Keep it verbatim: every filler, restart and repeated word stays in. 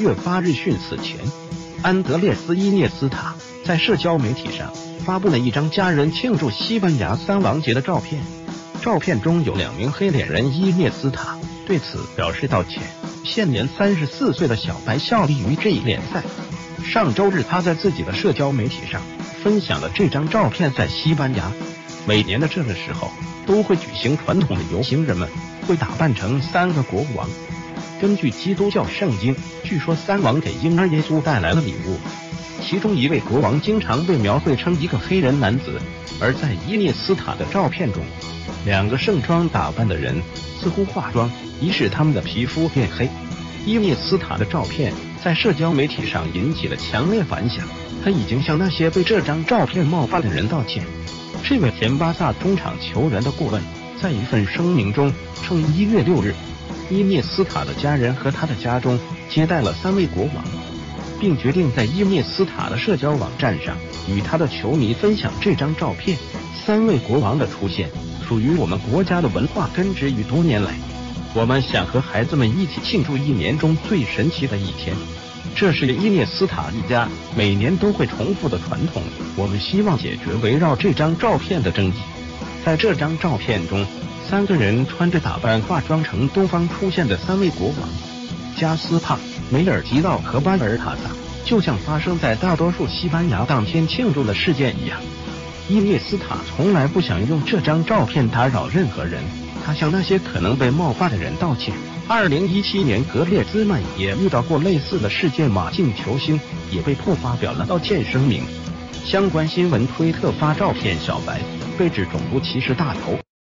月八日讯死前，安德烈斯·伊涅斯塔在社交媒体上发布了一张家人庆祝西班牙三王节的照片。照片中有两名黑脸人，伊涅斯塔对此表示道歉。现年三十四岁的小白效力于这一联赛。上周日，他在自己的社交媒体上分享了这张照片。在西班牙，每年的这个时候都会举行传统的游行，人们会打扮成三个国王。根据基督教圣经，据说三王给婴儿耶稣带来了礼物，其中一位国王经常被描绘成一个黑人男子。而在伊涅斯塔的照片中，两个盛装打扮的人似乎化妆，以使他们的皮肤变黑。伊涅斯塔的照片在社交媒体上引起了强烈反响，他已经向那些被这张照片冒犯的人道歉。这位前巴萨中场球员的顾问在一份声明中称，一月六日，伊涅斯塔的家人和他的家中接待了三位国王，并决定在伊涅斯塔的社交网站上与他的球迷分享这张照片。三位国王的出现属于我们国家的文化根植于多年来，我们想和孩子们一起庆祝一年中最神奇的一天。这是伊涅斯塔一家每年都会重复的传统，我们希望解决围绕这张照片的争议。在这张照片中，三个人穿着打扮，化妆成东方出现的三位国王加斯帕、梅尔吉道和巴尔塔萨，就像发生在大多数西班牙当天庆祝的事件一样。伊涅斯塔从来不想用这张照片打扰任何人，他向那些可能被冒犯的人道歉。二零一七年，格列兹曼也遇到过类似的事件，马竞球星也被迫发表了道歉声明。相关新闻推特发照片，小白被指种族歧视大头。